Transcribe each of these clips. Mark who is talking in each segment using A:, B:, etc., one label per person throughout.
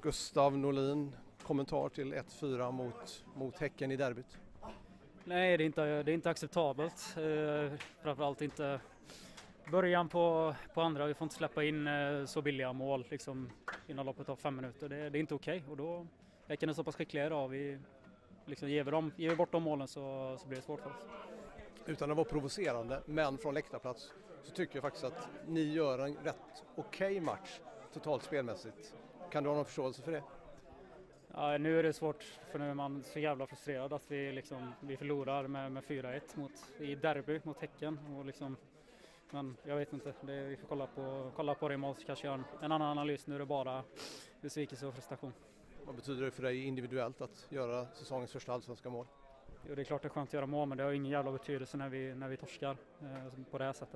A: Gustav Norlin, kommentar till 1-4 mot Häcken i derbyt?
B: Nej, det är inte acceptabelt. Framförallt inte början på andra. Vi får inte släppa in så billiga mål liksom, innan loppet av 5 minuter. Det är inte okej. Och då Häcken är så pass skickliga idag. Vi liksom, ger vi bort de målen så blir det svårt för oss.
A: Utan att vara provocerande, men från läktarplats, så tycker jag faktiskt att ni gör en rätt okej match totalt spelmässigt. Kan du ha någon förståelse för det?
B: Ja, nu är det svårt, för nu är man så jävla frustrerad att vi förlorar med 4-1 i derby mot Häcken. Och liksom, men jag vet inte, vi får kolla på det imorgon, så kanske göra en annan analys. Nu är det bara besvikelse och frustration.
A: Vad betyder det för dig individuellt att göra säsongens första allsvenska mål?
B: Jo, det är klart det är skönt att göra mål, men det har ingen jävla betydelse när vi torskar på det här sättet.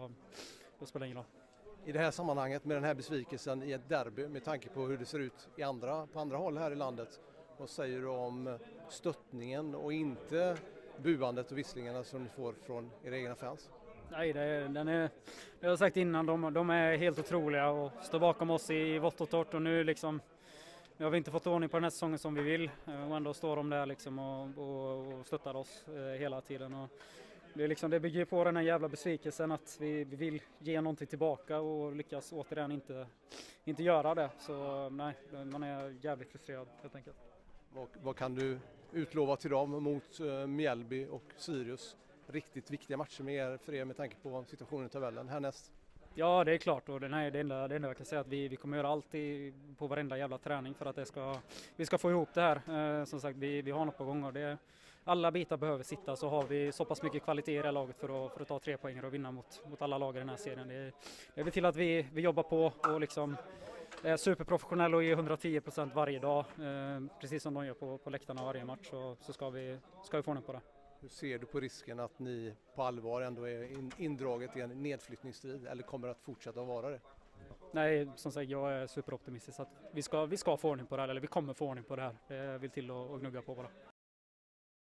B: Då spelar det ingen roll.
A: I det här sammanhanget med den här besvikelsen i ett derby, med tanke på hur det ser ut på andra håll här i landet, vad säger du om stöttningen och inte buandet och visslingarna som ni får från era egna fans?
B: Nej, det har jag sagt innan, de är helt otroliga och står bakom oss i vått och torrt, och nu har vi inte fått ordning på den här säsongen som vi vill, och ändå står de där liksom och stöttar oss hela tiden. Och det bygger på den här jävla besvikelsen att vi vill ge någonting tillbaka och lyckas återigen inte göra det. Så nej, man är jävligt frustrerad helt enkelt.
A: Vad kan du utlova till dem mot Mjällby och Sirius? Riktigt viktiga matcher för er med tanke på situationen i tabellen härnäst.
B: Ja, det är klart, och det enda jag kan säga är att vi kommer göra allt på varenda jävla träning för att vi ska få ihop det här. Som sagt, vi har något på gång, och alla bitar behöver sitta, så har vi så pass mycket kvalitet i det här laget för att ta 3 poäng och vinna mot alla lag i den här serien. Det är till att vi jobbar på och liksom är superprofessionella och ger 110% varje dag, precis som de gör på läktarna varje match, så ska vi få ordning på det.
A: Hur ser du på risken att ni på allvar ändå är indraget i en nedflyttningsstrid, eller kommer att fortsätta att vara det?
B: Nej, som sagt, jag är superoptimistisk att vi ska få ordning på det här, eller vi kommer få ordning på det här. Det vill till att gnugga på bara.